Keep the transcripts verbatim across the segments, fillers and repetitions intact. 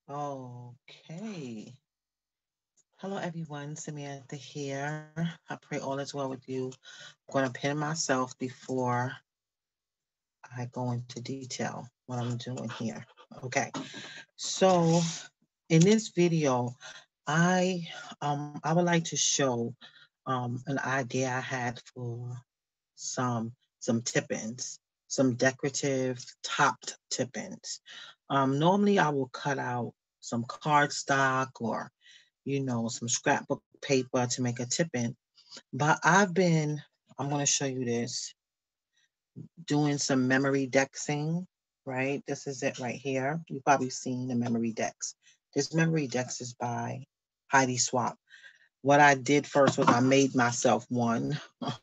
Okay. Hello, everyone. Samantha here. I pray all is well with you. I'm going to pin myself before I go into detail what I'm doing here. Okay. So, in this video, I um I would like to show um an idea I had for some some tip-ins, some decorative topped tip-ins. Um, normally I will cut out some cardstock or you know some scrapbook paper to make a tip-in, but I've been I'm going to show you this doing some memory dexing. Right, this is it right here. You've probably seen the memory dex. This memory dex is by Heidi Swap. What I did first was I made myself one,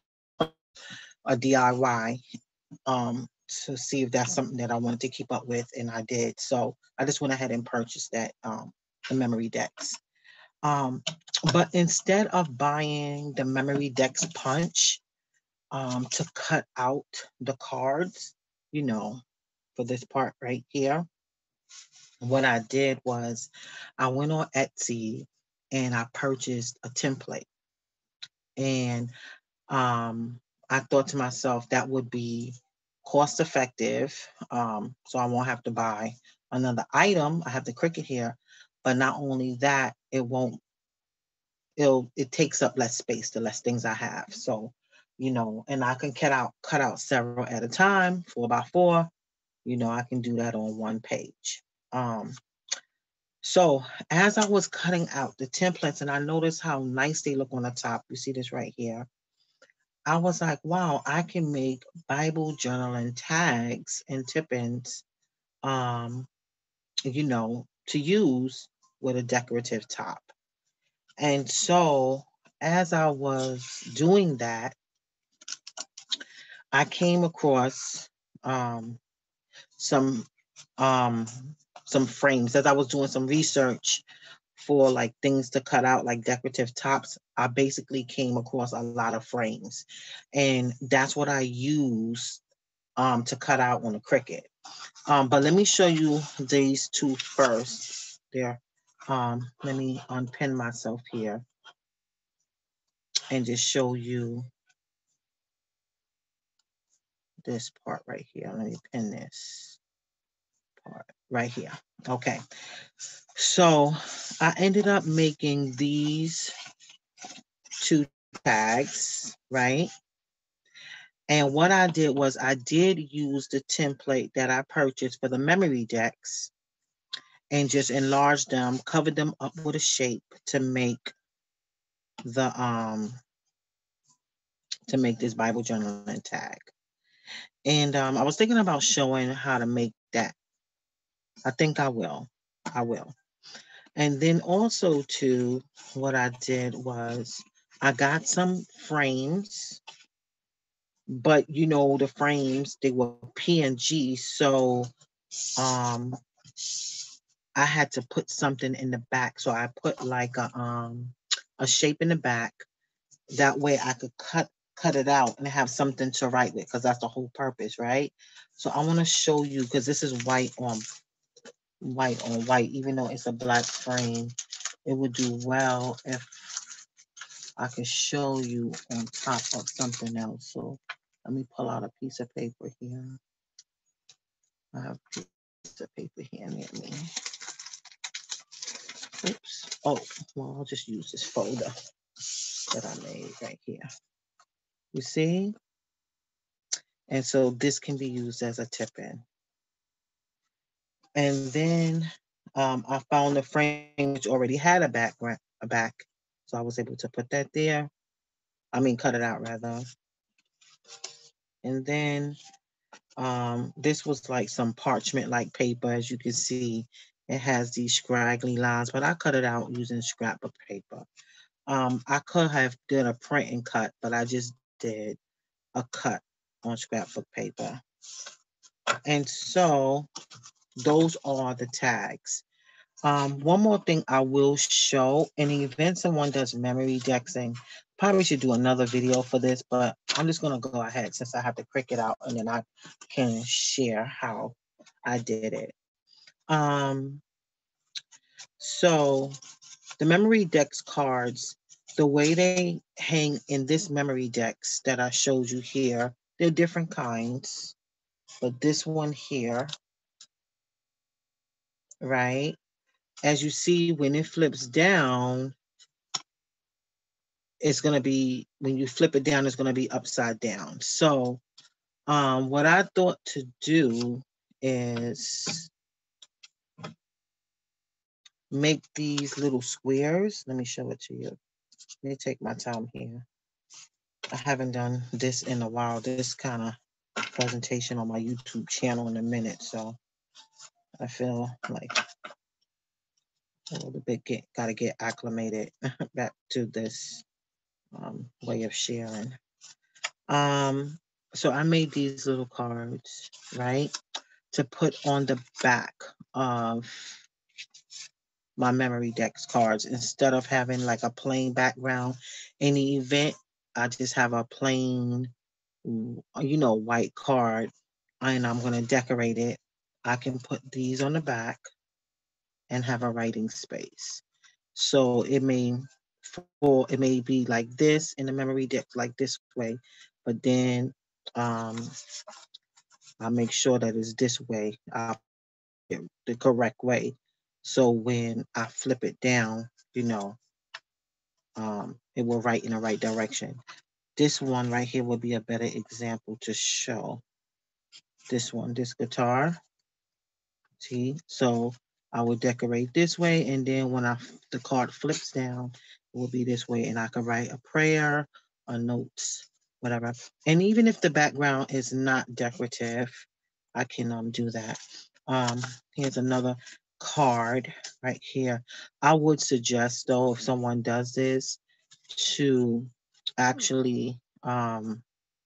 a D I Y, um, to see if that's something that I wanted to keep up with, and I did. So I just went ahead and purchased that um, the memory decks. Um, but instead of buying the memory decks punch um, to cut out the cards, you know, for this part right here, what I did was I went on Etsy and I purchased a template. And um, I thought to myself that would be cost effective. Um, so I won't have to buy another item. I have the Cricut here, but not only that, it won't. It'll it takes up less space the less things I have. So, you know, and I can cut out cut out several at a time, four by four. You know, I can do that on one page. Um, so as I was cutting out the templates, and I noticed how nice they look on the top. You see this right here. I was like, wow, I can make Bible journaling tags and tip-ins, um, you know, to use with a decorative top. And so as I was doing that, I came across um, some um, some frames as I was doing some research for like things to cut out, like decorative tops. I basically came across a lot of frames, and that's what I use um, to cut out on a Cricut. Um, but let me show you these two first. There. Um, let me unpin myself here and just show you this part right here. Let me pin this part right here. Okay. So I ended up making these two tags, right? And what I did was I did use the template that I purchased for the memory decks and just enlarged them, covered them up with a shape to make the um to make this Bible journaling tag. And um, I was thinking about showing how to make that. I think I will. I will. And then also too, what I did was I got some frames, but you know the frames they were P N G, so um I had to put something in the back. So I put like a um a shape in the back. That way I could cut cut it out and have something to write with because that's the whole purpose, right? So I want to show you because this is white on white on white, even though it's a black frame. It would do well if I could show you on top of something else. So let me pull out a piece of paper here. I have a piece of paper here near me. Oops. Oh, well, I'll just use this folder that I made right here. You see? And so this can be used as a tip in. And then um, I found the frame which already had a background, a back. So I was able to put that there. I mean, cut it out rather. And then um, this was like some parchment like paper. As you can see, it has these scraggly lines, but I cut it out using scrapbook paper. Um, I could have did a print and cut, but I just did a cut on scrapbook paper. And so those are the tags. Um, one more thing I will show in the event someone does memory dexing, probably should do another video for this, but I'm just gonna go ahead since I have to crick it out and then I can share how I did it. Um, So the memory decks cards, the way they hang in this memory decks that I showed you here, they're different kinds. But this one here, right? As you see, when it flips down, it's going to be, when you flip it down, it's going to be upside down. So um, what I thought to do is make these little squares. Let me show it to you. Let me take my time here. I haven't done this in a while, this kind of presentation on my YouTube channel in a minute. So I feel like a little bit get, got to get acclimated back to this um, way of sharing. Um, so I made these little cards, right, to put on the back of my memory decks cards. Instead of having like a plain background in the event, I just have a plain, you know, white card, and I'm going to decorate it. I can put these on the back and have a writing space. So it may for it may be like this in the memory deck, like this way, but then um, I'll make sure that it's this way, I'll put it the correct way. So when I flip it down, you know, um, it will write in the right direction. This one right here would be a better example to show. This one, this guitar. See, so I would decorate this way, and then when I the card flips down, it will be this way, and I can write a prayer, a notes, whatever. And even if the background is not decorative, I can um do that. Um, here's another card right here. I would suggest though, if someone does this, to actually um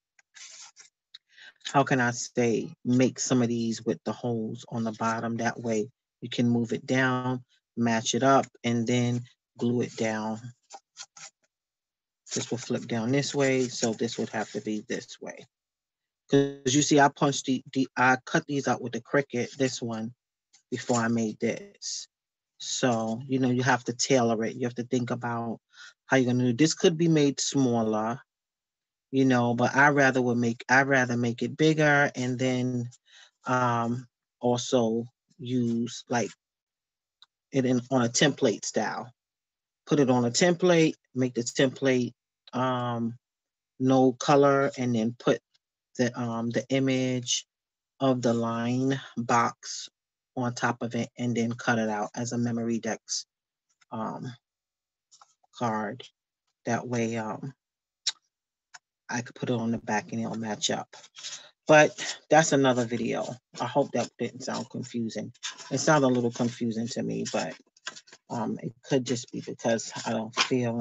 how can I say, make some of these with the holes on the bottom. That way you can move it down, match it up, and then glue it down. This will flip down this way, so this would have to be this way. Because you see, I punched the, the, I cut these out with the Cricut, this one, before I made this. So, you know, you have to tailor it. You have to think about how you're gonna do. This could be made smaller, you know, but I rather would make, I rather make it bigger, and then um, also use like it in on a template style. Put it on a template, make the template um, no color, and then put the um, the image of the line box on top of it, and then cut it out as a memory decks um, card. That way um, I could put it on the back and it'll match up. But that's another video. I hope that didn't sound confusing. It sounded a little confusing to me, but um, it could just be because I don't feel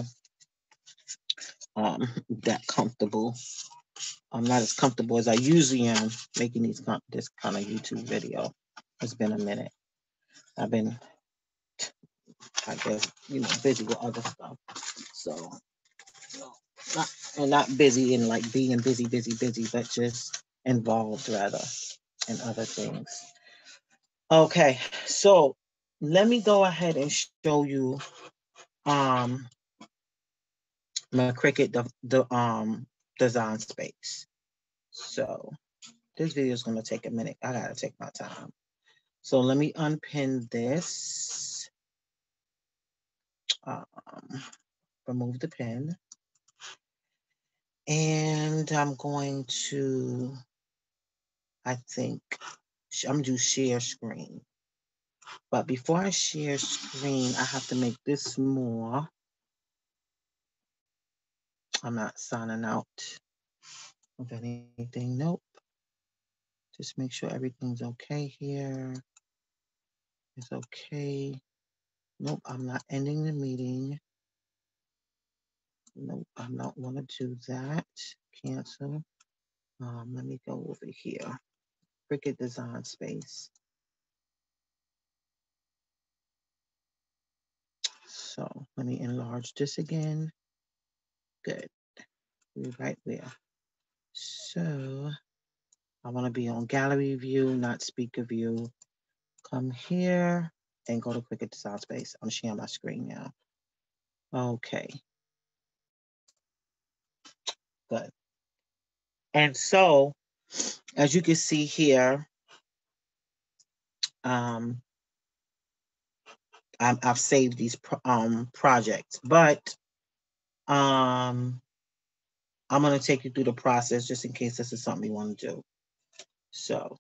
um, that comfortable. I'm not as comfortable as I usually am making these this kind of YouTube video. It's been a minute. I've been, I guess, you know, busy with other stuff. So, not, and not busy in like being busy, busy, busy, but just involved rather in other things. Okay, so let me go ahead and show you um my Cricut the, the um design space. So this video is going to take a minute. I gotta take my time. So let me unpin this. Um, remove the pin, and I'm going to. I think I'm gonna do share screen. But before I share screen, I have to make this more. I'm not signing out of anything. Nope. Just make sure everything's okay here. It's okay. Nope, I'm not ending the meeting. Nope, I'm not want to do that. Cancel. Um, let me go over here. Cricut design space. So let me enlarge this again. Good. We're right there. So I want to be on gallery view, not speaker view. Come here. and go to Cricut Design Space. I'm sharing my screen now. Okay. Good. And so, as you can see here, um, I'm, I've saved these pro um, projects, but um, I'm going to take you through the process just in case this is something you want to do. So,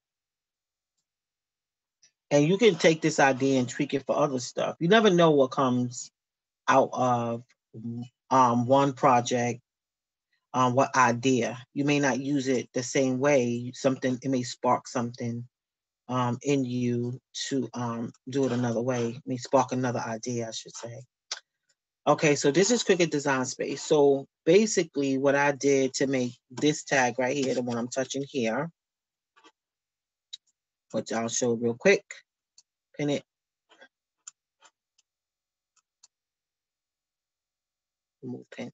and you can take this idea and tweak it for other stuff. You never know what comes out of um, one project, um, what idea. You may not use it the same way. Something, it may spark something um, in you to um, do it another way. It may spark another idea, I should say. Okay, so this is Cricut Design Space. So basically what I did to make this tag right here, the one I'm touching here, which I'll show real quick, pin it. Remove pin.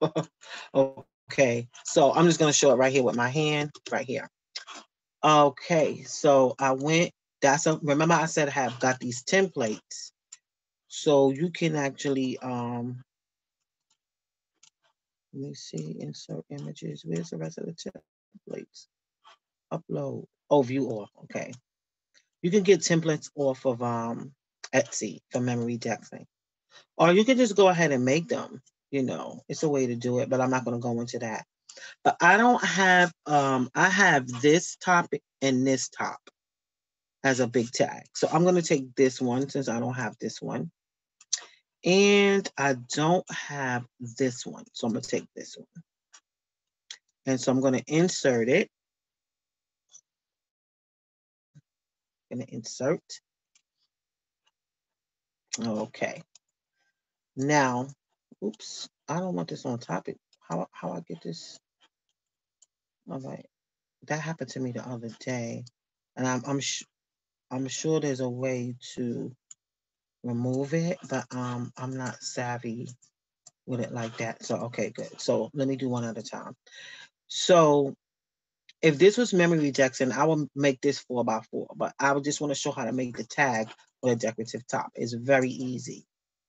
Okay, so I'm just gonna show it right here with my hand, right here. Okay, so I went, that's a, remember I said I have got these templates. So you can actually, um, let me see, insert images. Where's the rest of the templates? Upload. Oh, view all. Okay. You can get templates off of um, Etsy for memory dexing. Or you can just go ahead and make them. You know, it's a way to do it, but I'm not going to go into that. But I don't have, um, I have this topic and this top as a big tag. So I'm going to take this one since I don't have this one. And I don't have this one. So I'm going to take this one. And so I'm going to insert it. I'm going to insert. Okay. Now, oops, I don't want this on topic. How, how I get this? All right. That happened to me the other day. And I'm, I'm, I'm sure there's a way to remove it, but um, I'm not savvy with it like that. So, okay, good. So let me do one at a time. So if this was memory dexing, I would make this four by four, but I would just want to show how to make the tag with a decorative top. It's very easy.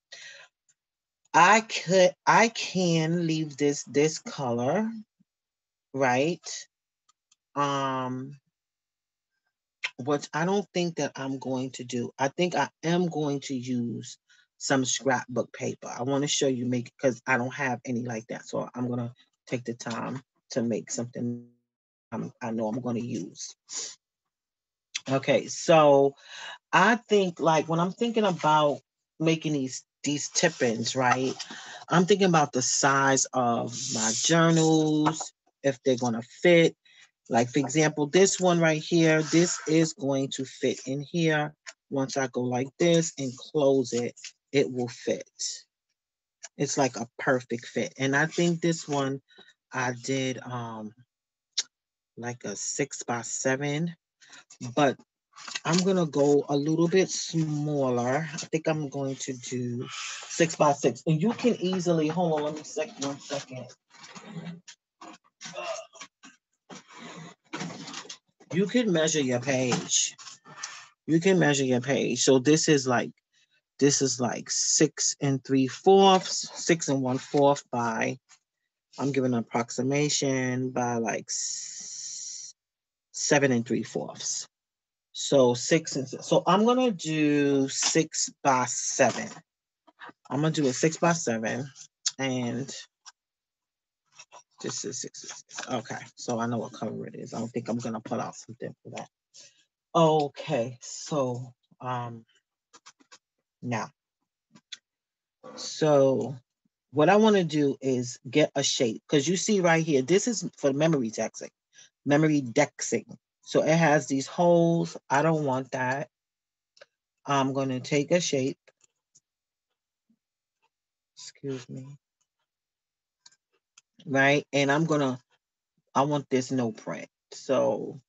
I could, I can leave this, this color, right? Um, what I don't think that I'm going to do. I think I am going to use some scrapbook paper. I want to show you make, because I don't have any like that. So I'm going to take the time to make something I'm, I know I'm going to use. Okay, so I think like when I'm thinking about making these these tip-ins, right? I'm thinking about the size of my journals, if they're going to fit. Like, for example, this one right here, this is going to fit in here. Once I go like this and close it, it will fit. It's like a perfect fit. And I think this one I did um like a six by seven, but I'm gonna go a little bit smaller. I think I'm going to do six by six. And you can easily, hold on, let me sec one second. You can measure your page. You can measure your page. So this is like, this is like six and three fourths, six and one fourth by, I'm giving an approximation by like seven and three fourths. So six and so I'm gonna do six by seven. I'm gonna do a six by seven, and this is six, six, six. Okay, so I know what color it is. I don't think I'm gonna put out something for that. Okay, so um now, so what I want to do is get a shape, because you see right here, this is for memory dexing, memory dexing. So it has these holes. I don't want that. I'm going to take a shape. Excuse me. Right. And I'm going to, I want this no print. So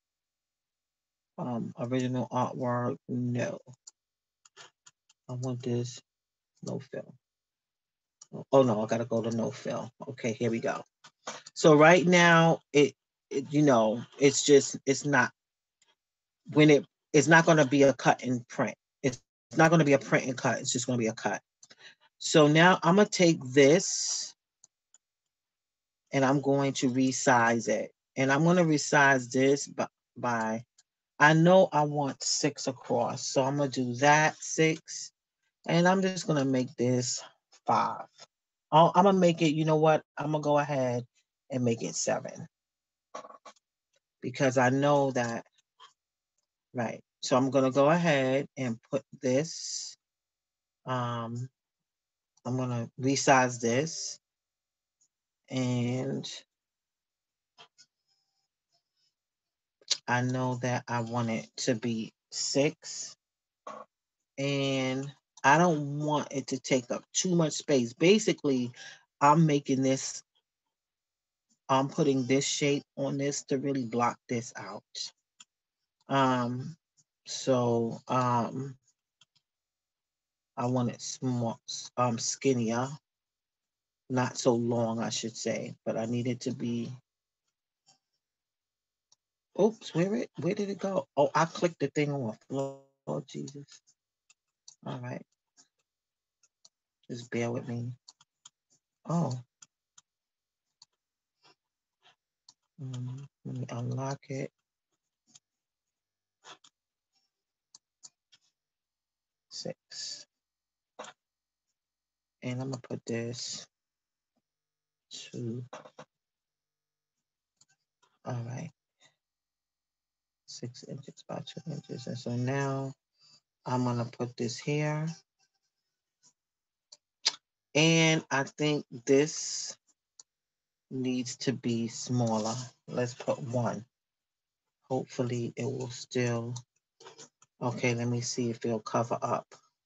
um, original artwork, no. I want this no fill. Oh no, I got to go to no fill. Okay, here we go. So right now, it, it you know, it's just, it's not, when it, it's not going to be a cut and print. It's not going to be a print and cut. It's just going to be a cut. So now I'm going to take this and I'm going to resize it. And I'm going to resize this by, by, I know I want six across. So I'm going to do that, six. And I'm just going to make this five. I'll, I'm going to make it, you know what? I'm going to go ahead and make it seven. Because I know that, right. So I'm going to go ahead and put this, um, I'm going to resize this. And I know that I want it to be six. And I don't want it to take up too much space. Basically, I'm making this, I'm putting this shape on this to really block this out. Um, so um, I want it small, um, skinnier, not so long, I should say, but I need it to be. Oops, where it? Where did it go? Oh, I clicked the thing off. Lord Jesus. All right. Just bear with me. Oh. Um, let me unlock it. Six. And I'm going to put this two. All right. Six inches by two inches. And so now I'm going to put this here. And I think this needs to be smaller. Let's put one. Hopefully it will still. Okay, let me see if it'll cover up.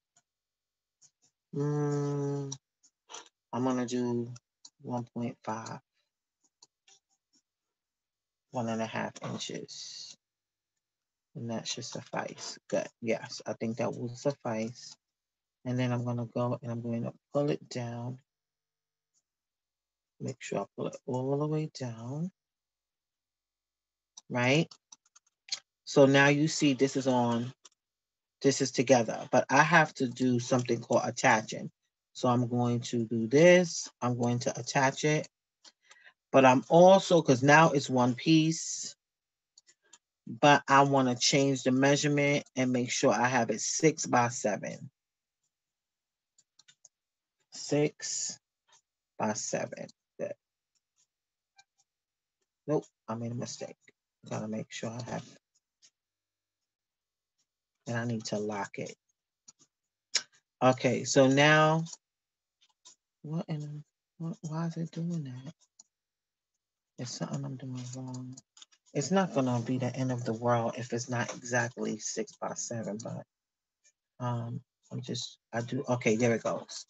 Mm, I'm going to do one point five. One and a half inches. And that should suffice. Good. Yes, I think that will suffice. And then I'm going to go and I'm going to pull it down. Make sure I pull it all the way down. Right? So now you see this is on, this is together. But I have to do something called attaching. So I'm going to do this. I'm going to attach it. But I'm also, because now it's one piece, but I want to change the measurement and make sure I have it six by seven. Six by seven. Good. Nope, I made a mistake. Gotta make sure I have, and I need to lock it. Okay, so now, what in, what, why is it doing that? It's something I'm doing wrong. It's not gonna be the end of the world if it's not exactly six by seven, but um, I'm just, I do, okay, there it goes.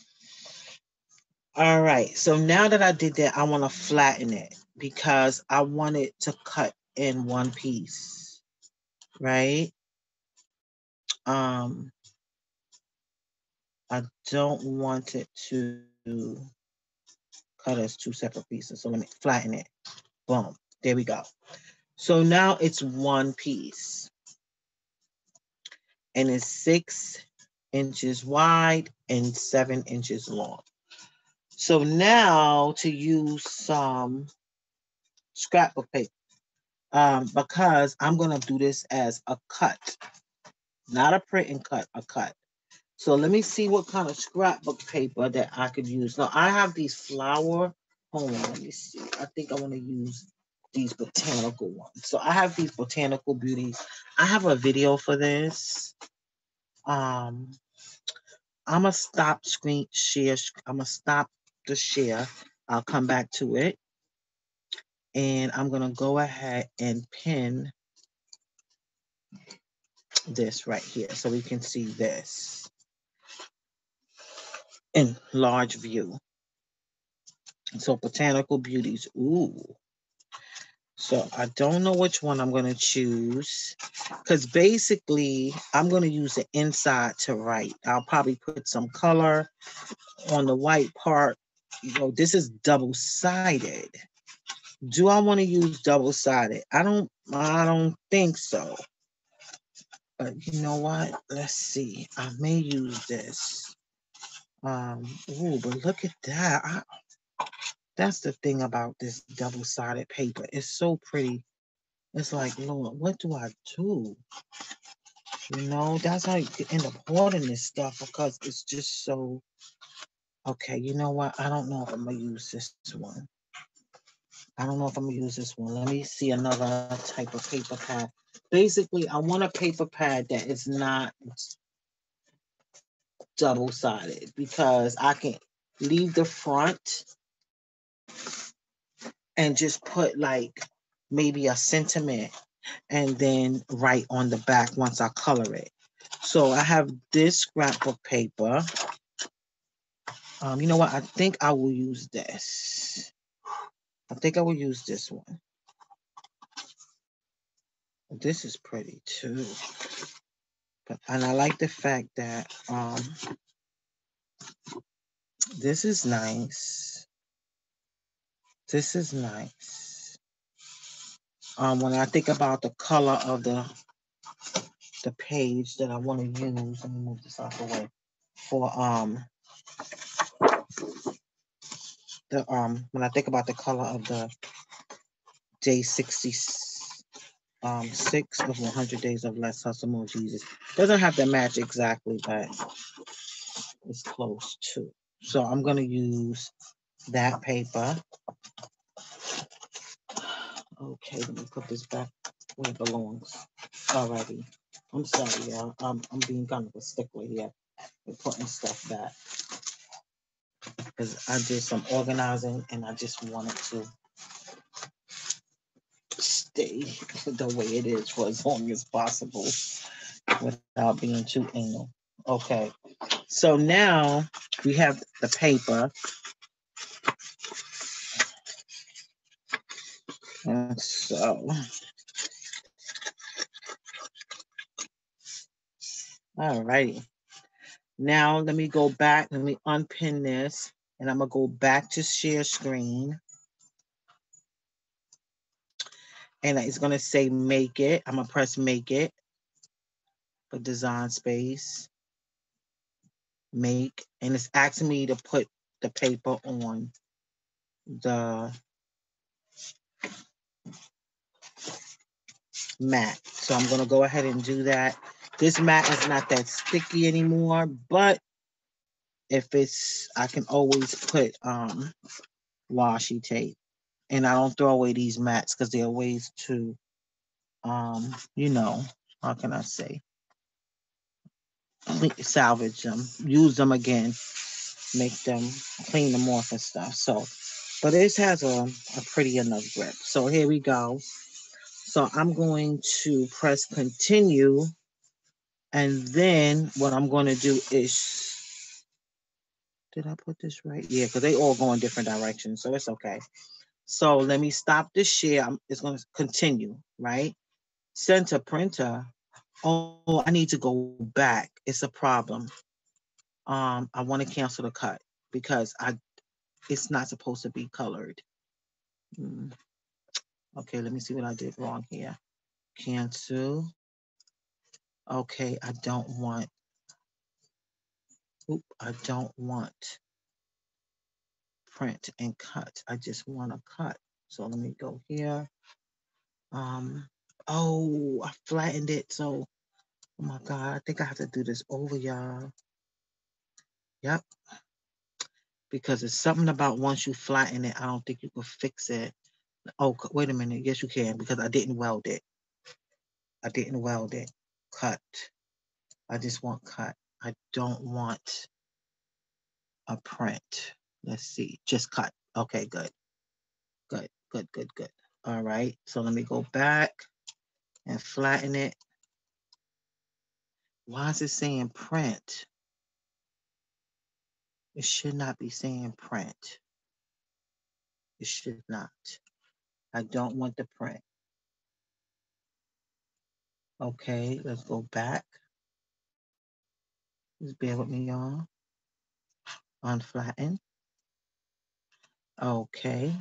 All right, so now that I did that, I wanna flatten it because I want it to cut in one piece, right? Um, I don't want it to cut as two separate pieces. So let me flatten it. Boom. There we go. So now it's one piece. And it's six inches wide and seven inches long. So now to use some scrapbook paper, um, because I'm going to do this as a cut, not a print and cut, a cut. So let me see what kind of scrapbook paper that I could use. Now I have these flower. Hold on, let me see. I think I want to use these botanical ones. So I have these botanical beauties. I have a video for this. Um, I'm gonna stop screen share. I'm gonna stop the share. I'll come back to it. And I'm gonna go ahead and pin this right here so we can see this in large view. So botanical beauties. Ooh. So I don't know which one I'm going to choose because basically I'm going to use the inside to write. I'll probably put some color on the white part. You know, this is double-sided. Do I want to use double-sided? I don't, I don't think so. But you know what? Let's see. I may use this. Um, ooh, but look at that. I, that's the thing about this double-sided paper. It's so pretty. It's like, Lord, what do I do? You know, that's how you end up hoarding this stuff because it's just so. Okay, you know what? I don't know if I'm gonna use this one. I don't know if I'm gonna use this one. Let me see another type of paper pad. Basically, I want a paper pad that is not double-sided because I can leave the front and just put like maybe a sentiment and then write on the back once I color it. So I have this scrapbook paper. Um, you know what? I think I will use this. I think I will use this one. This is pretty too. But and I like the fact that um this is nice. This is nice. Um, when I think about the color of the the page that I want to use, let me move this out the way. For um the um when I think about the color of the day sixty um six of one hundred days of Let's Hustle More Jesus. Doesn't have to match exactly, but it's close to. So I'm gonna use that paper. Okay, let me put this back where it belongs already. I'm sorry, y'all. I'm, I'm being kind of a stickler here with putting stuff back because I did some organizing and I just wanted to stay the way it is for as long as possible without being too anal. Okay, so now we have the paper. And so, all righty. Now let me go back. Let me unpin this and I'm going to go back to share screen. And it's going to say make it. I'm going to press make it for design space. Make. And it's asking me to put the paper on the mat. So I'm going to go ahead and do that. This mat is not that sticky anymore, but if it's, I can always put um, washi tape. And I don't throw away these mats because there are ways to, um, you know, how can I say, salvage them, use them again, make them, clean them off and stuff. So, but this has a, a pretty enough grip. So here we go. So I'm going to press continue. And then what I'm going to do is, did I put this right? Yeah, because they all go in different directions. So it's okay. So let me stop the share. It's going to continue, right? Center printer. Oh, I need to go back. It's a problem. Um, I want to cancel the cut because I it's not supposed to be colored. Mm. Okay, let me see what I did wrong here. Cancel. Okay, I don't want. Oop, I don't want print and cut. I just want to cut. So let me go here. Um. Oh, I flattened it. So, oh my God, I think I have to do this over, y'all. Yep. Because it's something about once you flatten it, I don't think you can fix it. Oh, wait a minute. Yes, you can because I didn't weld it. I didn't weld it. Cut. I just want cut. I don't want a print. Let's see. Just cut. Okay, good. Good, good, good, good. All right. So let me go back and flatten it. Why is it saying print? It should not be saying print. It should not. I don't want the print. Okay, let's go back. Just bear with me, y'all. Unflatten. Okay.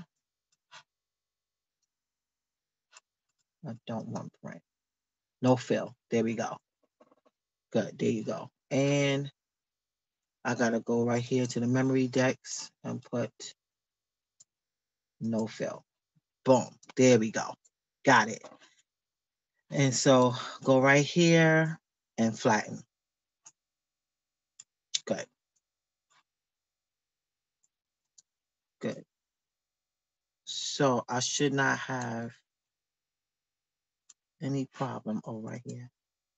I don't want print. No fill. There we go. Good, there you go. And I gotta go right here to the memory decks and put no fill. Boom, there we go. Got it. And so go right here and flatten. Good, good. So I should not have any problem. Oh, right here.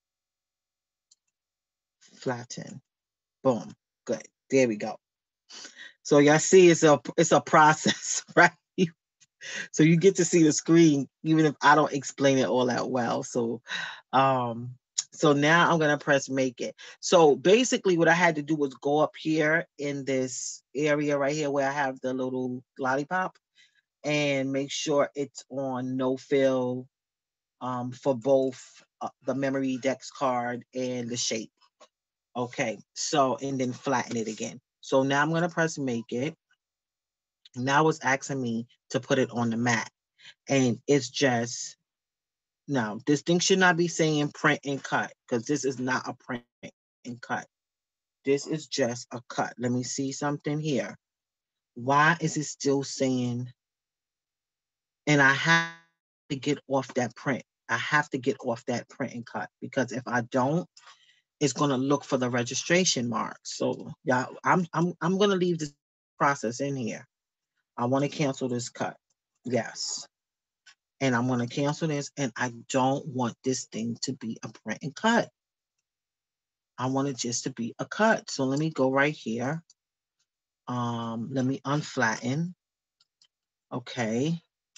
Flatten. Boom. Good. There we go. So y'all see it's a it's a process, right? So you get to see the screen even if I don't explain it all that well. So um so now I'm gonna press make it. So basically what I had to do was go up here in this area right here where I have the little lollipop and make sure it's on no fill um, for both uh, the memory dex card and the shape. Okay, so and then flatten it again. So now I'm going to press make it. Now it's asking me to put it on the mat. And it's just, now this thing should not be saying print and cut because this is not a print and cut. This is just a cut. Let me see something here. Why is it still saying, and I have to get off that print. I have to get off that print and cut because if I don't, it's gonna look for the registration mark. So yeah, I'm I'm I'm gonna leave this process in here. I want to cancel this cut. Yes. And I'm gonna cancel this and I don't want this thing to be a print and cut. I want it just to be a cut. So let me go right here. Um, let me unflatten. Okay.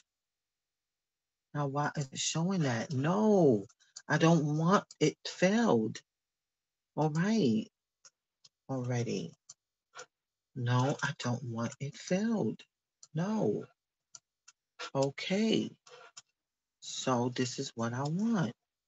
Now why is it showing that? No, I don't want it failed. All right. Already. No, I don't want it filled. No. Okay. So this is what I want.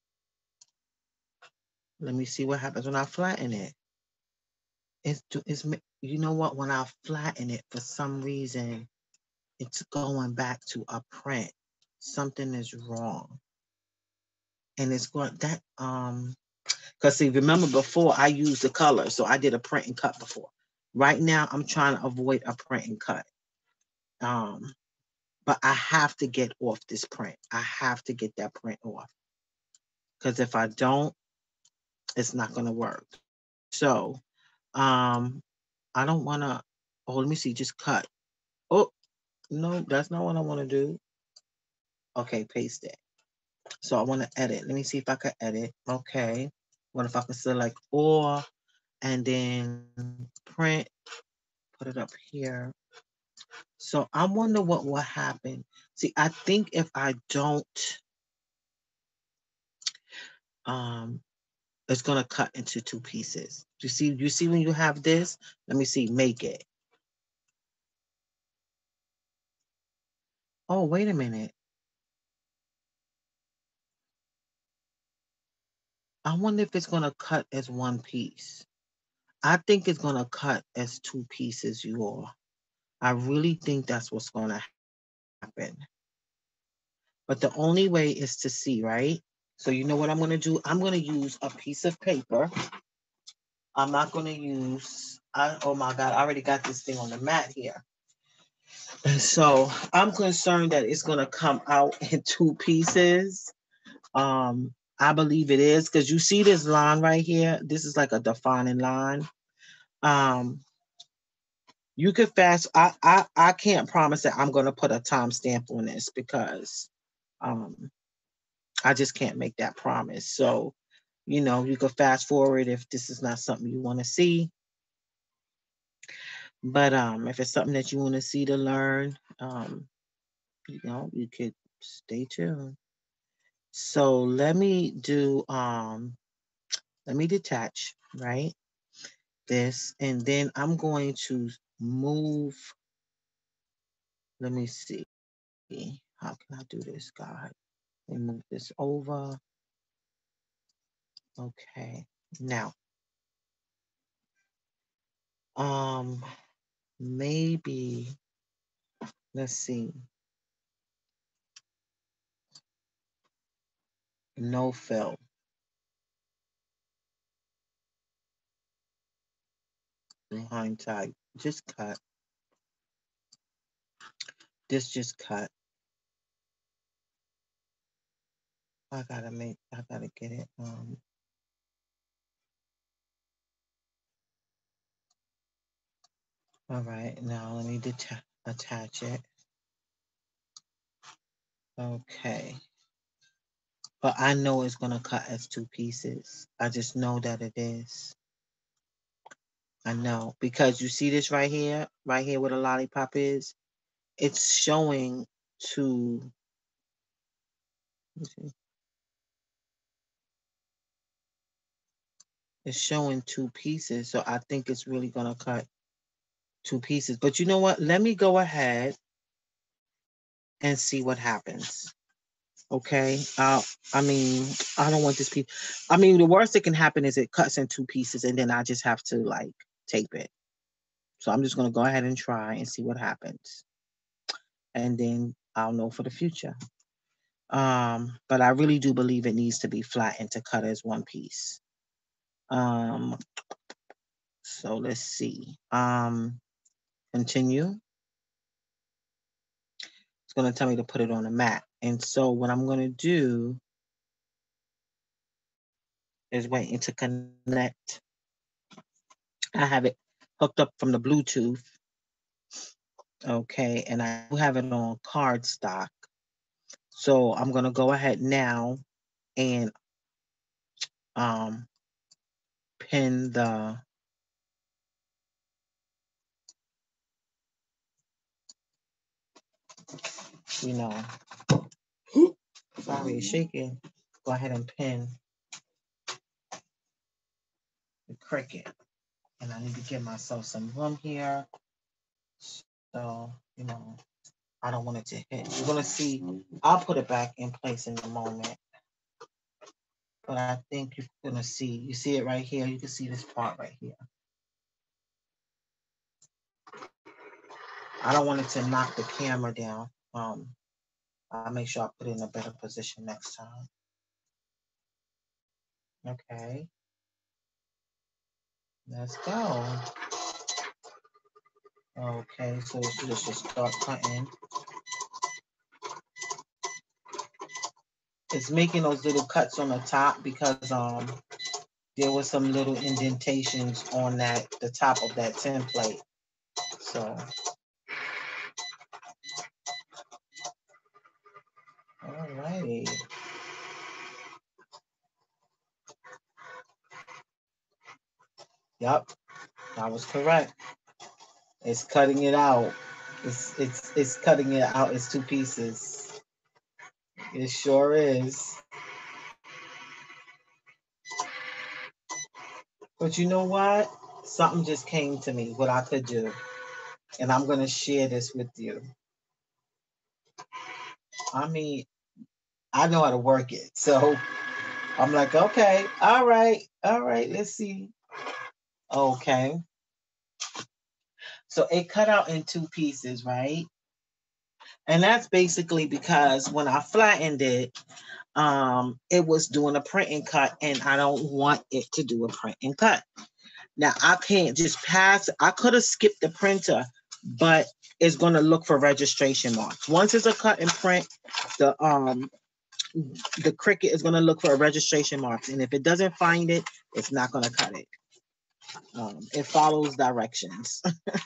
Let me see what happens when I flatten it. It's, it's you know what? When I flatten it, for some reason, it's going back to a print. Something is wrong. And it's going that um because see, remember before I used the color, so I did a print and cut before. Right now I'm trying to avoid a print and cut. Um But I have to get off this print. I have to get that print off. Because if I don't, it's not going to work. So um, I don't want to, oh, let me see, just cut. Oh, no, that's not what I want to do. Okay, paste it. So I want to edit. Let me see if I can edit. Okay. What if I can select all and then print, put it up here. So I wonder what will happen. See, I think if I don't, um, it's going to cut into two pieces. You see, you see when you have this, let me see, make it. Oh, wait a minute. I wonder if it's going to cut as one piece. I think it's going to cut as two pieces, you all. I really think that's what's going to happen. But the only way is to see, right? So you know what I'm going to do? I'm going to use a piece of paper. I'm not going to use, I, oh my God, I already got this thing on the mat here. And so I'm concerned that it's going to come out in two pieces. Um, I believe it is because you see this line right here. This is like a defining line. Um, you could fast. I I I can't promise that I'm going to put a timestamp on this because um, I just can't make that promise. So, you know, you could fast forward if this is not something you want to see. But um, if it's something that you want to see to learn, um, you know, you could stay tuned. So let me do um let me detach, right? This and then I'm going to move. Let me see. How can I do this, God? Let me move this over. Okay. Now, um, maybe let's see. No fill. behind type. Just cut. This just cut. I gotta make, I gotta get it. Um, all right, now let me deta- attach it. Okay. But I know it's gonna cut as two pieces. I just know that it is. I know because you see this right here, right here where the lollipop is. It's showing two. It's showing two pieces, so I think it's really gonna cut two pieces. But you know what? Let me go ahead and see what happens. Okay. Uh, I mean, I don't want this piece. I mean, the worst that can happen is it cuts in two pieces, and then I just have to like tape it. So I'm just gonna go ahead and try and see what happens, and then I'll know for the future. Um, but I really do believe it needs to be flattened to cut as one piece. Um, so let's see. Um, continue. It's gonna tell me to put it on a mat, and so what I'm gonna do is waiting to connect. I have it hooked up from the Bluetooth. Okay, and I do have it on cardstock. So I'm gonna go ahead now and um pin the you know sorry it's shaking. Go ahead and pin the Cricut. And I need to give myself some room here. So, you know, I don't want it to hit. You're gonna see I'll put it back in place in a moment. But I think you're gonna see, you see it right here. You can see this part right here. I don't want it to knock the camera down. Um, I'll make sure I put it in a better position next time. Okay. Let's go. Okay, so let's just start cutting. It's making those little cuts on the top because um there was some little indentations on that the top of that template. So alrighty. Yep, I was correct. It's cutting it out. It's it's it's cutting it out as two pieces. It sure is. But you know what? Something just came to me, what I could do. And I'm going to share this with you. I mean, I know how to work it. So I'm like, okay, all right, all right, let's see. Okay. So it cut out in two pieces, right? And that's basically because when I flattened it, um, it was doing a print and cut, and I don't want it to do a print and cut. Now I can't just pass. I could have skipped the printer, but it's going to look for registration marks. Once it's a cut and print, the um the Cricut is going to look for a registration marks, and if it doesn't find it, it's not going to cut it. Um, it follows directions.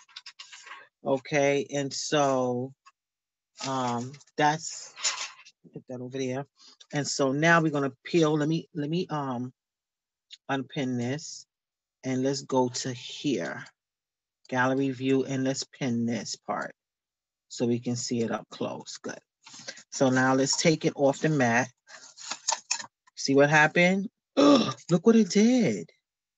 Okay, and so um that's put that over there. And so now we're going to peel. Let me let me um unpin this, and let's go to here. Gallery view, and let's pin this part so we can see it up close. Good. So now let's take it off the mat. See what happened? Look what it did.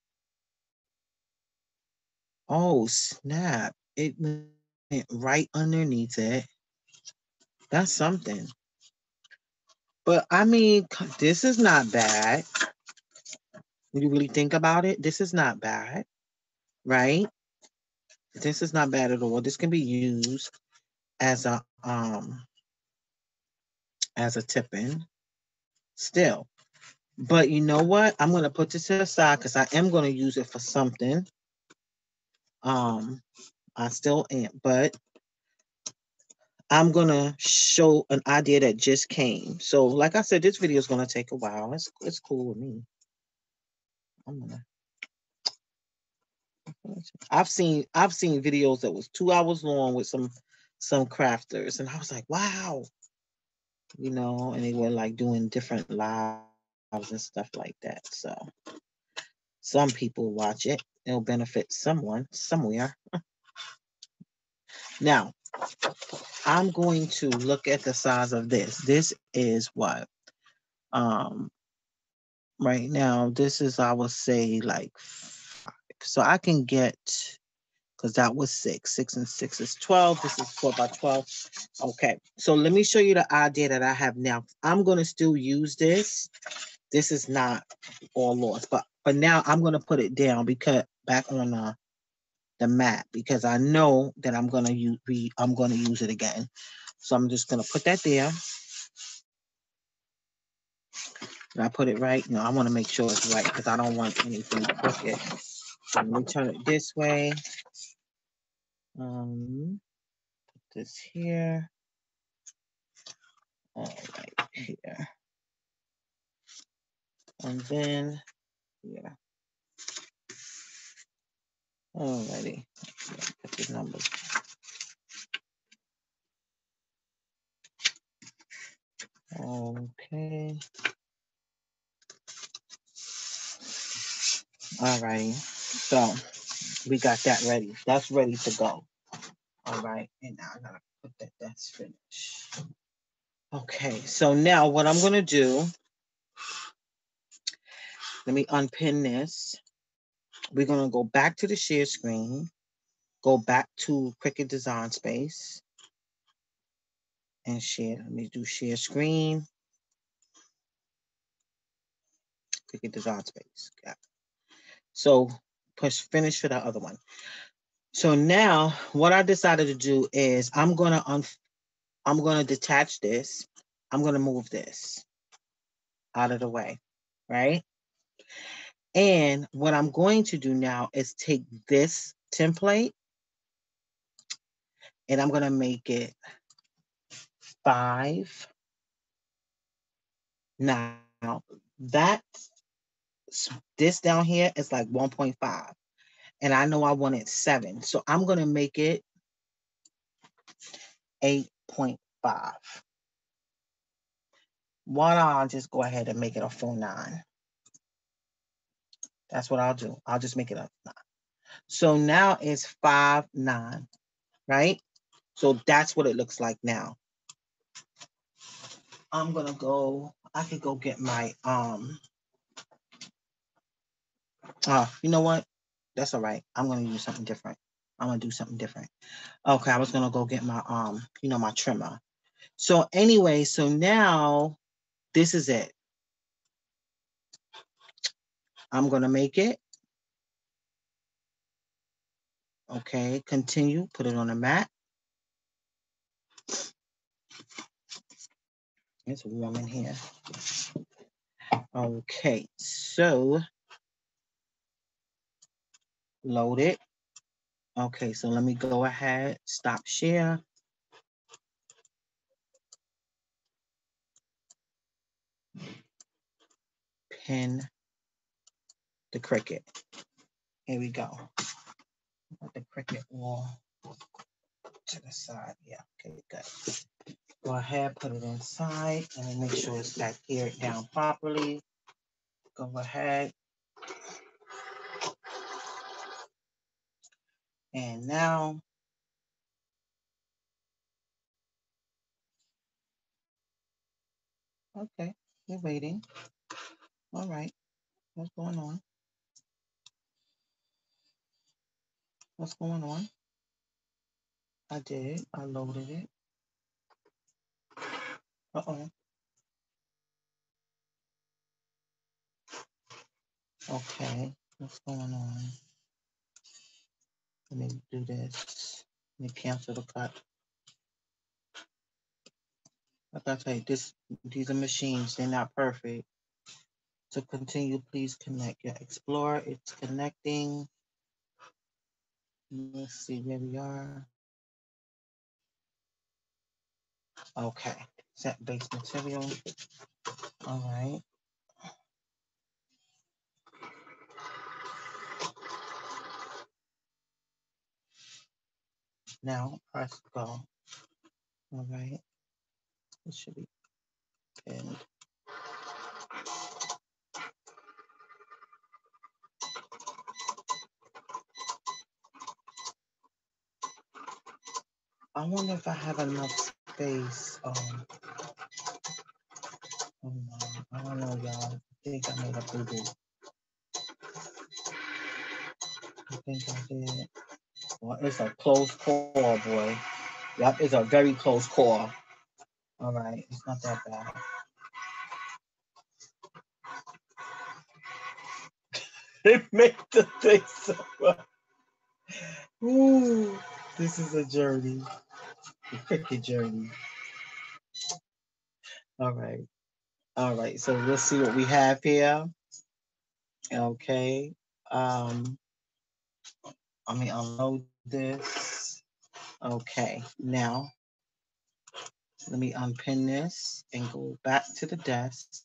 Oh, snap. It went right underneath it. That's something. But I mean, this is not bad. When you really think about it, this is not bad, right? This is not bad at all. This can be used as a um as a tipping still. But you know what? I'm going to put this aside because I am going to use it for something. Um, I still am, but I'm gonna show an idea that just came. So, like I said, this video is gonna take a while. It's it's cool with me. I'm gonna. I've seen I've seen videos that was two hours long with some some crafters, and I was like, wow, you know, and they were like doing different lives and stuff like that. So some people watch it. It'll benefit someone somewhere. Now, I'm going to look at the size of this. This is what? Um, right now, this is, I would say, like five. So I can get, because that was six. Six and six is twelve. This is four by twelve. Okay. So let me show you the idea that I have now. I'm going to still use this. This is not all lost, but for now, I'm going to put it down because back on the, the mat, because I know that I'm going to use, I'm going to use it again. So I'm just going to put that there. And I put it right. You know, I want to make sure it's right because I don't want anything crooked. So let me turn it this way. Um, put this here. All right, here. And then here. Alrighty. Put the numbers. Okay. Alrighty. So we got that ready. That's ready to go. All right. And now I gotta put that, that's finished. Okay. So now what I'm gonna do, let me unpin this. We're gonna go back to the share screen, go back to Cricut Design Space and share. Let me do share screen. Cricut Design Space. Yeah. So push finish for the other one. So now what I decided to do is I'm gonna un I'm gonna detach this. I'm gonna move this out of the way, right? And what I'm going to do now is take this template and I'm gonna make it five. Now that this down here is like one point five. And I know I wanted seven. So I'm gonna make it eight point five. Why don't I just go ahead and make it a full nine? That's what I'll do. I'll just make it a nine. So now it's five, nine, right? So that's what it looks like now. I'm gonna go, I could go get my, um, uh, you know what? That's all right. I'm gonna use something different. I'm gonna do something different. Okay, I was gonna go get my, um, you know, my trimmer. So anyway, so now this is it. I'm gonna make it. Okay, continue, put it on the mat. It's warm in here. Okay, so load it. Okay, so let me go ahead, stop share. Pin the Cricut. Here we go. Put the Cricut wall to the side. Yeah, okay, good. Go ahead, put it inside, and then make sure it's back here down properly. Go ahead. And now, okay, we're waiting. All right, what's going on? What's going on? I did, I loaded it. Uh-oh. Okay, what's going on? Let me do this. Let me cancel the cut. Like I tell you, this, these are machines, they're not perfect. To continue, please connect your Explorer. It's connecting. Let's see where we are. Okay, set base material. All right. Now press go. All right. It should be pinned. I wonder if I have enough space. Um, oh no, I don't know, y'all. I think I made a boo boo. I think I did. Well, it's a close core, boy. Yep, it's a very close core. All right, it's not that bad. It made the thing so rough. Ooh, this is a journey. A cricket journey. All right. All right. So let's see what we have here. Okay. Um, let me unload this. Okay. Now, let me unpin this and go back to the desk.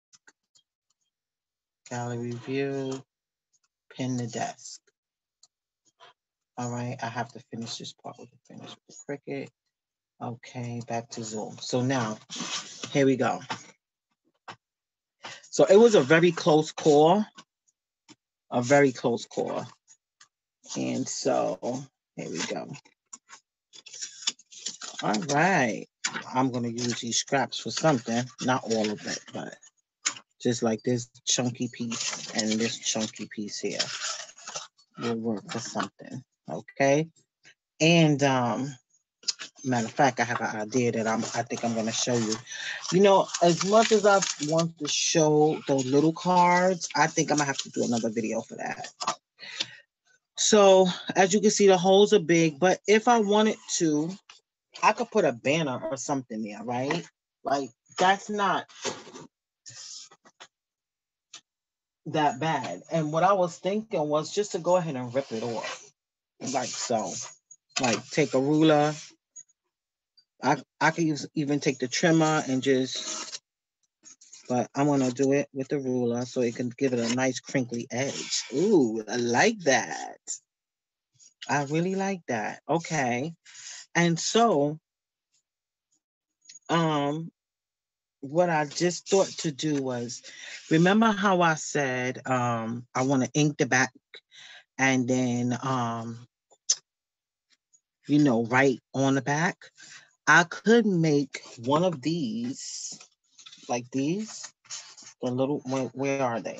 Gallery view, pin the desk. All right. I have to finish this part with the finish with the Cricut. Okay. Back to Zoom. So now, here we go. So it was a very close call. A very close call. And so here we go. All right. I'm going to use these scraps for something. Not all of it, but just like this chunky piece and this chunky piece here will work for something. Okay. And um, matter of fact, I have an idea that I'm I think I'm going to show you. You know, as much as I want to show those little cards, I think I'm going to have to do another video for that. So as you can see, the holes are big, but if I wanted to, I could put a banner or something there, right? Like, that's not that bad. And what I was thinking was just to go ahead and rip it off. Like so. Like, take a ruler. I, I could use, even take the trimmer and just, but I'm going to do it with the ruler so it can give it a nice crinkly edge. Ooh, I like that. I really like that. Okay. And so, um, what I just thought to do was, remember how I said um, I want to ink the back and then, um, you know, write on the back? I could make one of these, like these, the little, where, where are they?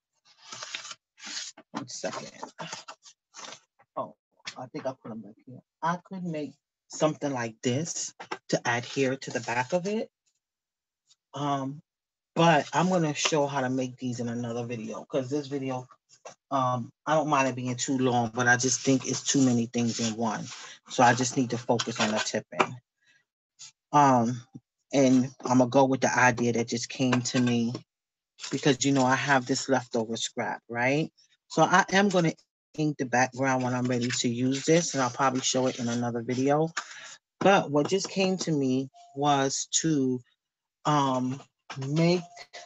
One second. Oh, I think I put them back here. I could make something like this to adhere to the back of it. Um, but I'm going to show how to make these in another video because this video, um, I don't mind it being too long, but I just think it's too many things in one. So I just need to focus on the tipping. Um, and I'm going to go with the idea that just came to me because, you know, I have this leftover scrap, right? So I am going to ink the background when I'm ready to use this, and I'll probably show it in another video. But what just came to me was to um, make,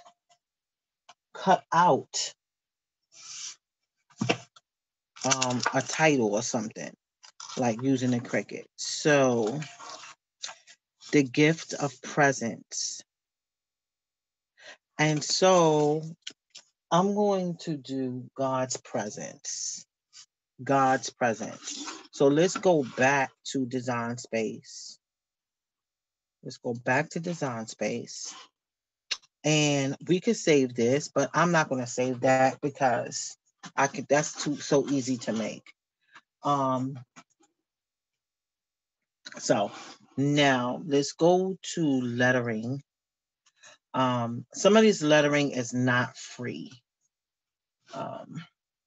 cut out um, a title or something, like using the Cricut. So, the gift of presence. And so, I'm going to do God's presence. God's presence. So let's go back to Design Space. Let's go back to Design Space. And we could save this, but I'm not going to save that because I could, that's too so easy to make. Um, so now let's go to lettering. Um, some of this lettering is not free. Um,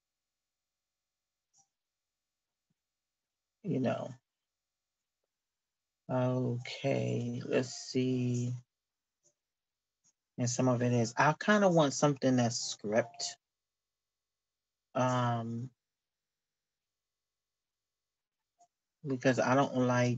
you know. Okay, let's see. And some of it is, I kind of want something that's script. Um, because I don't like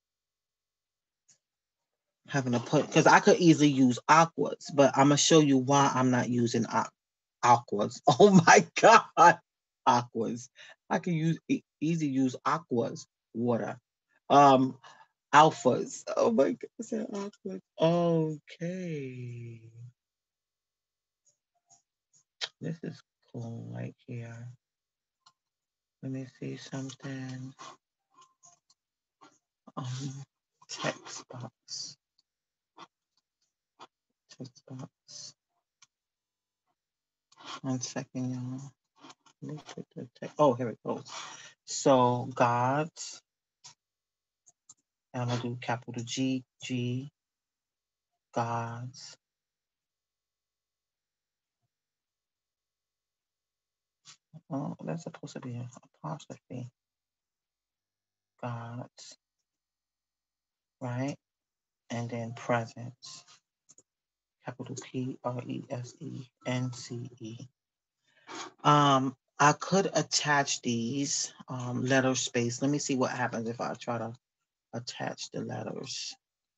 having to put, because I could easily use aquas, but I'm going to show you why I'm not using aquas. Oh my God. Aquas. I can use e- easy use aquas, water. Um, alphas. Oh my God. I said aquas. Okay. This is cool right here. Let me see something. Um, text box. Text box. One second, y'all. Let me put the text. Oh, here it goes. So God's. I'm gonna do capital G G. God's. Oh, that's supposed to be an apostrophe. God's. Right? And then presence. Capital P R E S E N C E. Um, I could attach these um, letter space. Let me see what happens if I try to attach the letters.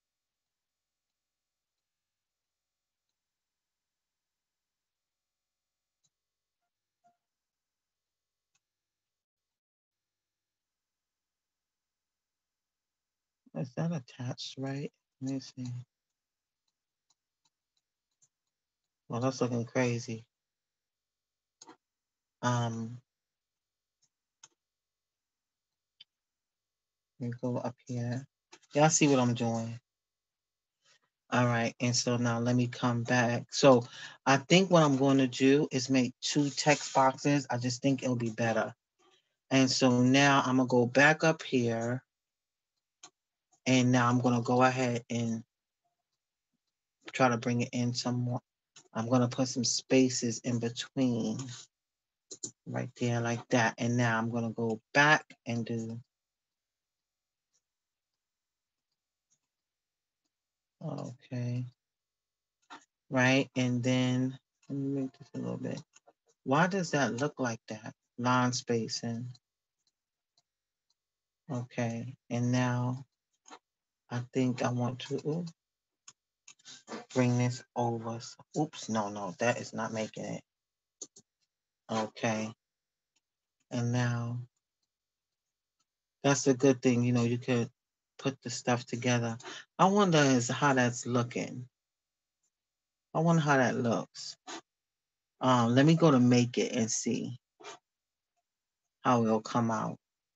Is that attached right? Let me see. Well, that's looking crazy. Um, let me go up here. Y'all see what I'm doing? All right, and so now let me come back. So I think what I'm going to do is make two text boxes. I just think it'll be better. And so now I'm going to go back up here. And now I'm going to go ahead and try to bring it in some more. I'm going to put some spaces in between right there like that. And now I'm going to go back and do, okay. Right. And then let me make this a little bit. Why does that look like that? Line spacing. Okay. And now I think I want to ooh, bring this over. Oops. No, no, that is not making it. Okay. And now that's a good thing. You know, you could put the stuff together. I wonder is how that's looking. I wonder how that looks. Um, let me go to make it and see how it'll come out.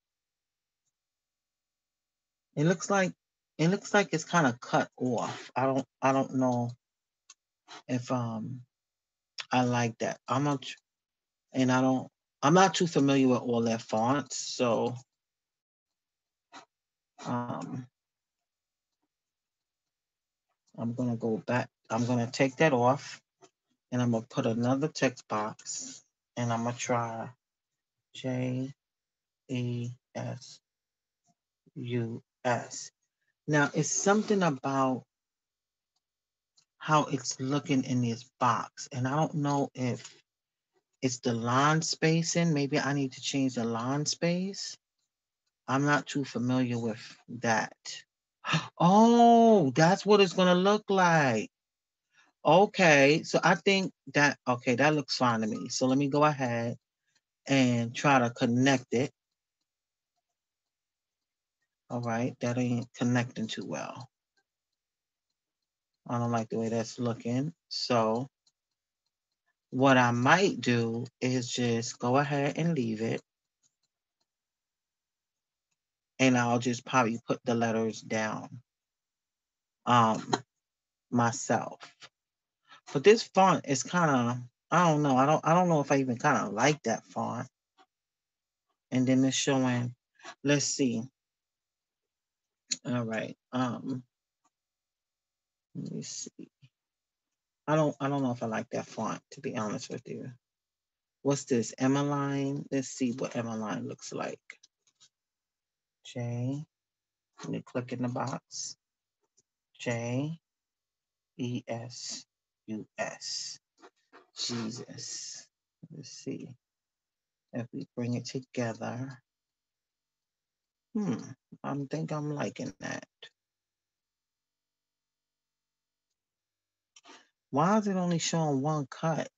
It looks like it looks like it's kind of cut off. I don't I don't know if um I like that. I'm not and I don't I'm not too familiar with all their fonts, so um I'm gonna go back. I'm gonna take that off and I'm gonna put another text box and I'm gonna try J E S U S. Now it's something about how it's looking in this box. And I don't know if it's the line spacing. Maybe I need to change the line space. I'm not too familiar with that. Oh, that's what it's going to look like. Okay, so I think that, okay, that looks fine to me. So let me go ahead and try to connect it. All right, that ain't connecting too well. I don't like the way that's looking. So what I might do is just go ahead and leave it. And I'll just probably put the letters down um, myself. But this font is kind of, I don't know. I don't I don't know if I even kind of like that font. And then it's showing, let's see. All right. Um, let me see. I don't I don't know if I like that font, to be honest with you. What's this? Emmeline? Let's see what Emmeline looks like. J. Let me click in the box. J E S U S. Jesus. Let's see if we bring it together. Hmm, I think I'm liking that. Why is it only showing one cut?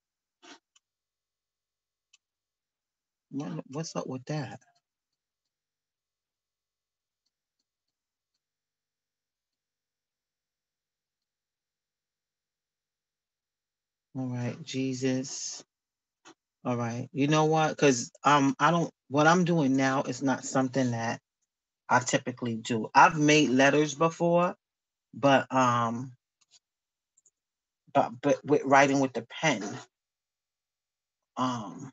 What, what's up with that? All right, Jesus. All right. You know what? Because um, I don't. What I'm doing now is not something that I typically do. I've made letters before, but um, but but with writing with the pen. Um,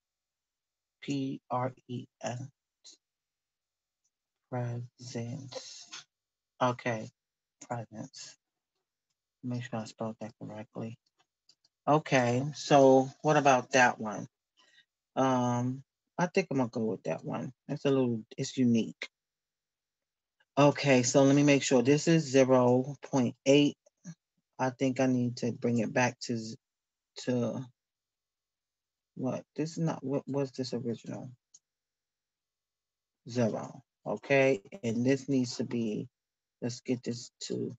P R E N. Presence. Okay, presence. Make sure I spelled that correctly. Okay, so what about that one? Um, I think I'm gonna go with that one. It's a little, it's unique. Okay, so let me make sure this is zero point eight. I think I need to bring it back to to what? This is not what was this original? Zero. Okay, and this needs to be. Let's get this to.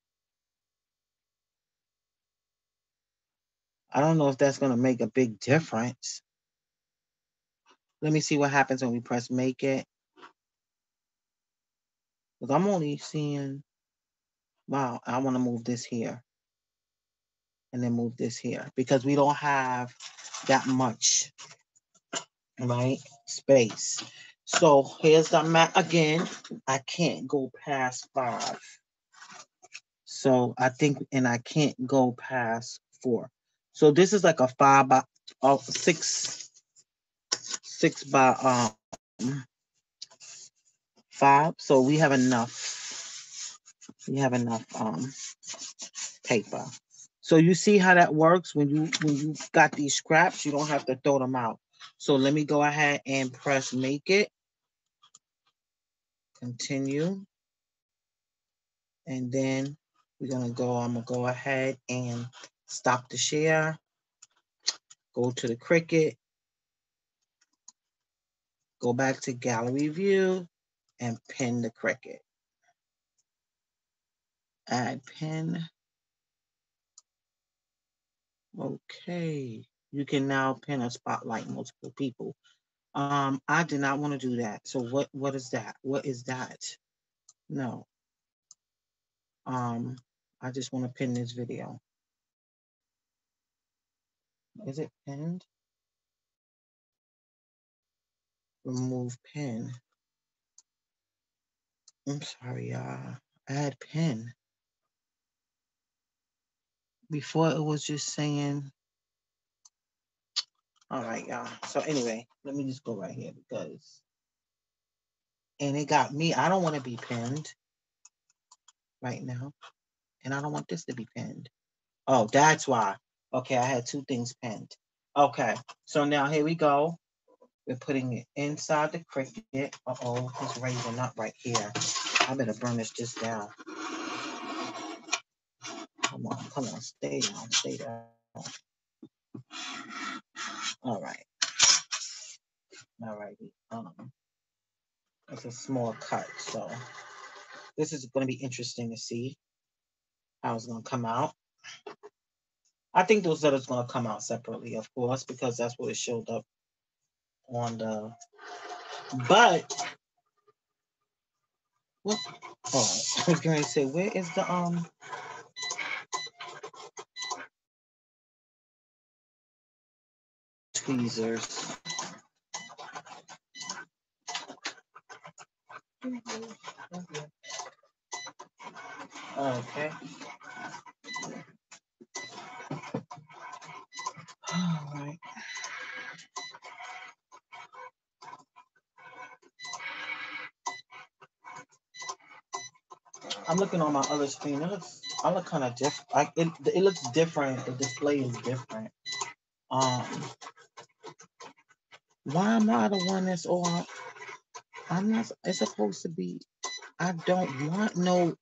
I don't know if that's gonna make a big difference. Let me see what happens when we press make it. Because I'm only seeing. Wow, I want to move this here. And then move this here because we don't have that much, right, space. So here's the map again. I can't go past five. So I think, and I can't go past four. So this is like a five by, oh, six, six by um five. So we have enough. We have enough um paper. So you see how that works when you when you got these scraps, you don't have to throw them out. So let me go ahead and press make it. Continue. And then we're gonna go, I'm gonna go ahead and stop the share. Go to the Cricut. Go back to gallery view and pin the Cricut. Add pin. Okay. You can now pin a spotlight multiple people. Um, I did not want to do that. So what what is that? What is that? No. Um, I just want to pin this video. Is it pinned? Remove pin. I'm sorry, y'all. Add pin. Before it was just saying, all right, y'all. So anyway, let me just go right here because, and it got me. I don't want to be pinned right now. And I don't want this to be pinned. Oh, that's why. Okay, I had two things pinned. Okay, so now here we go. We're putting it inside the Cricut. Uh-oh, it's raising up right here. I better burnish this down. Come on, come on, stay down, stay down. All right. All righty. Um, it's a small cut, so this is going to be interesting to see how it's going to come out. I think those letters going to come out separately, of course, because that's what it showed up on the. But what? Oh, I was going to say, where is the um? Tweezers. Okay. All right. I'm looking on my other screen. It looks, I look kind of different. Like it, it looks different. The display is different. Um, why am I the one that's on? I'm not. It's supposed to be. I don't want no,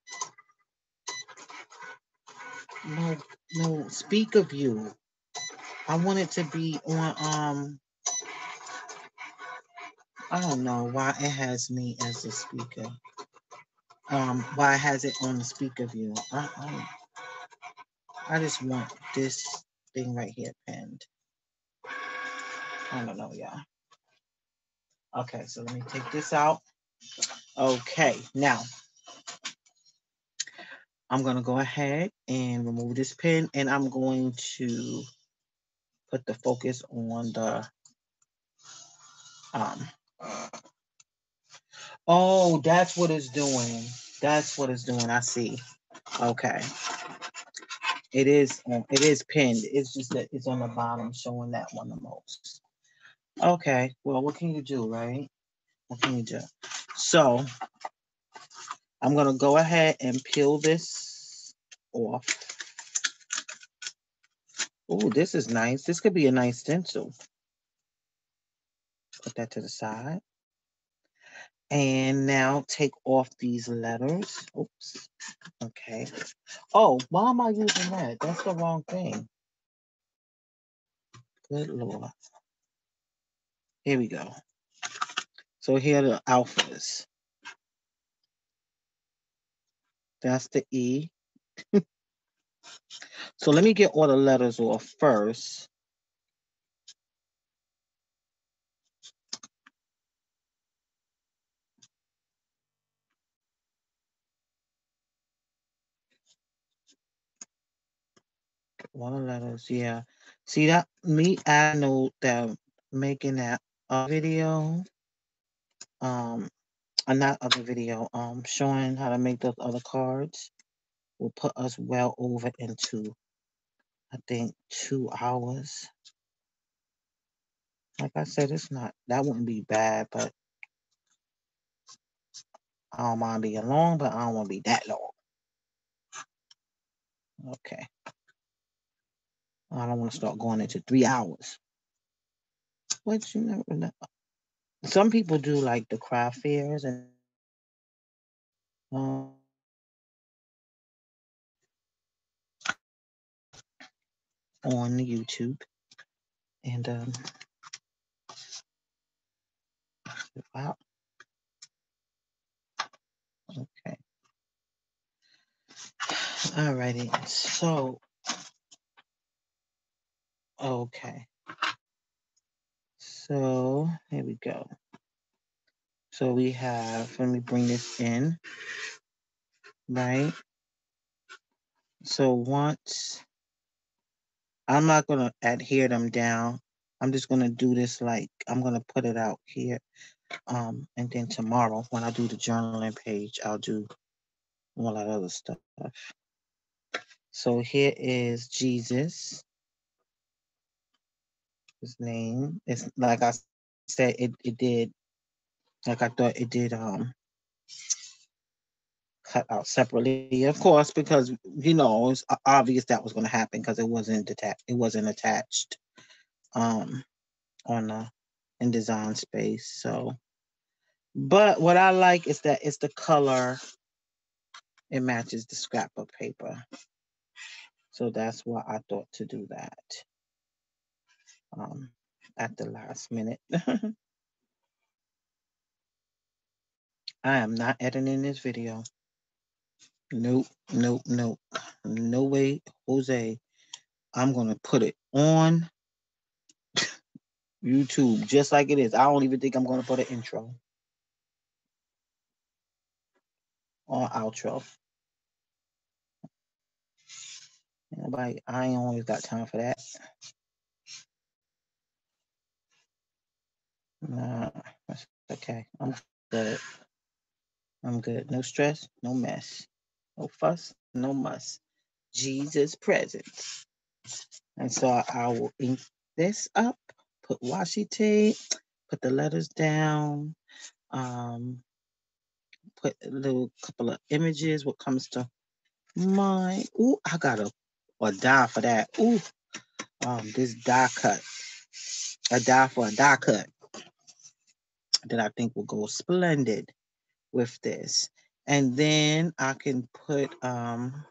no, no speaker view. I want it to be on. Um, I don't know why it has me as the speaker. Um, why it has it on the speaker view. I, I, I just want this thing right here pinned. I don't know, y'all. Okay, so let me take this out. Okay, now I'm going to go ahead and remove this pin, and I'm going to put the focus on the, um, oh, that's what it's doing. That's what it's doing. I see. Okay. It is, it is pinned. It's just that it's on the bottom showing that one the most. Okay. Well, what can you do, right? What can you do? So I'm going to go ahead and peel this off. Oh, this is nice. This could be a nice stencil. Put that to the side. And now take off these letters. Oops. Okay. Oh, why am I using that? That's the wrong thing. Good Lord. Here we go. So here are the alphas. That's the E. So let me get all the letters off first. One of the letters, yeah. See that me I know that making that a video, um, uh, not other video, um, showing how to make those other cards will put us well over into, I think, two hours. Like I said, it's not, that wouldn't be bad, but I don't mind being long, but I don't want to be that long. Okay. I don't want to start going into three hours. What you never know. Some people do like the craft fairs and um, on YouTube. And um, wow. Okay. Alrighty. So, okay. So here we go. So we have, let me bring this in, right? So once, I'm not going to adhere them down. I'm just going to do this like, I'm going to put it out here. Um, and then tomorrow when I do the journaling page, I'll do all that other stuff. So here is Jesus. His name. It's like I said, it, it did, like I thought it did um cut out separately, of course, because you know it's obvious that was going to happen because it wasn't detached. It wasn't attached um on the InDesign Space. So, but what I like is that it's the color. It matches the scrapbook paper. So that's why I thought to do that um, at the last minute. I am not editing this video. Nope, nope, nope. No way, Jose. I'm going to put it on YouTube just like it is. I don't even think I'm going to put an intro or outro. Nobody, I ain't always got time for that. Nah, that's okay. I'm good. I'm good. No stress, no mess. No fuss, no muss. Jesus presence. And so I will ink this up, put washi tape, put the letters down, um, put a little couple of images, what comes to mind. Ooh, I got a, a die for that. Ooh, um, this die cut, a die for a die cut that I think will go splendid with this. And then I can put, um,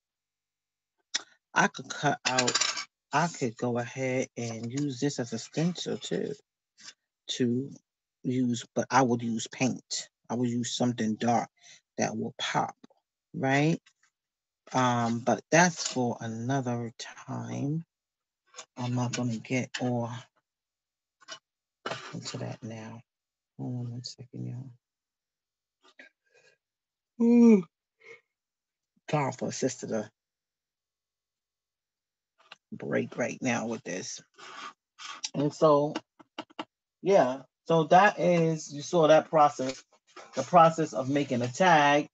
I could cut out, I could go ahead and use this as a stencil too, to use, but I would use paint. I would use something dark that will pop, right? Um, but that's for another time. I'm not gonna get all into that now. Hold on one second, y'all. Ooh. Time for a sister to break right now with this. And so, yeah, so that is, you saw that process, the process of making a tag,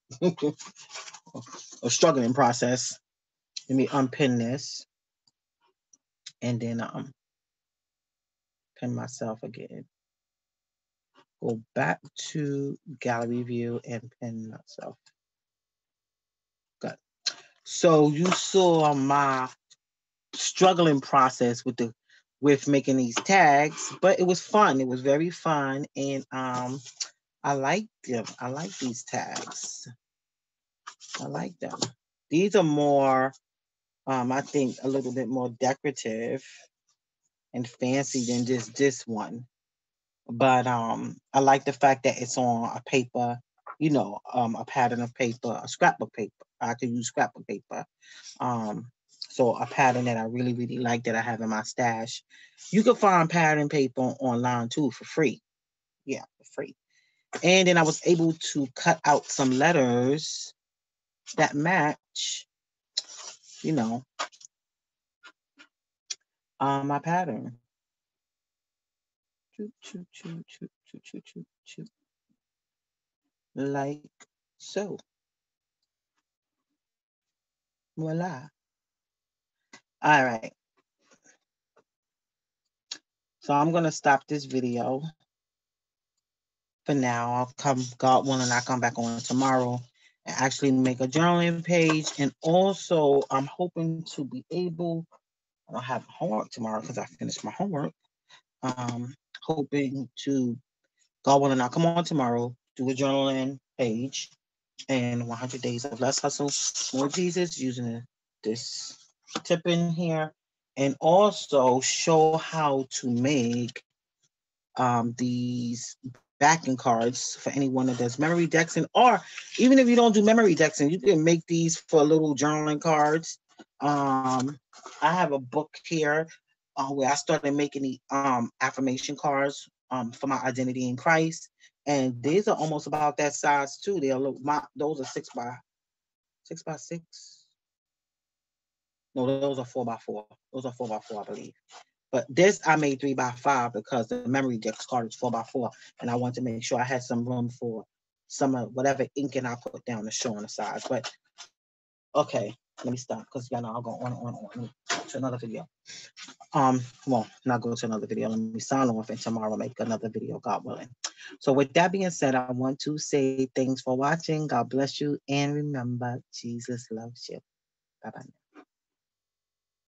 a struggling process. Let me unpin this and then um pin myself again. Go back to gallery view and pin myself. Good. So you saw my struggling process with the with making these tags, but it was fun. It was very fun, and um, I like them. I like these tags. I like them. These are more, um, I think, a little bit more decorative and fancy than just this one. But um, I like the fact that it's on a paper, you know, um, a pattern of paper, a scrapbook paper. I could use scrapbook paper. Um, so a pattern that I really, really like that I have in my stash. You can find pattern paper online too for free. Yeah, for free. And then I was able to cut out some letters that match, you know, um, my pattern. Choo, choo, choo, choo, choo, choo, choo, choo. Like so. Voila. All right. So I'm going to stop this video for now. I'll come, God willing, I'll come back on tomorrow and actually make a journaling page. And also, I'm hoping to be able, I don't have homework tomorrow because I finished my homework. Um, hoping to, God willing, I'll come on tomorrow, do a journaling page and one hundred days of less hustle, more Jesus, using this tip in here, and also show how to make um, these backing cards for anyone that does memory dexing, or even if you don't do memory dexing, you can make these for little journaling cards. Um, I have a book here uh, where I started making the um, affirmation cards um, for my identity in Christ, and these are almost about that size too. They're a little, my, those are six by six by six. No, those are four by four. Those are four by four, I believe. But this I made three by five because the memory dex card is four by four, and I wanted to make sure I had some room for some of whatever inking I put down to show on the sides. But okay, let me stop because y'all know I'll go on and on and on to another video. Um, well, not go to another video. Let me sign off, and tomorrow I'll make another video, God willing. So with that being said, I want to say thanks for watching. God bless you, and remember, Jesus loves you. Bye bye.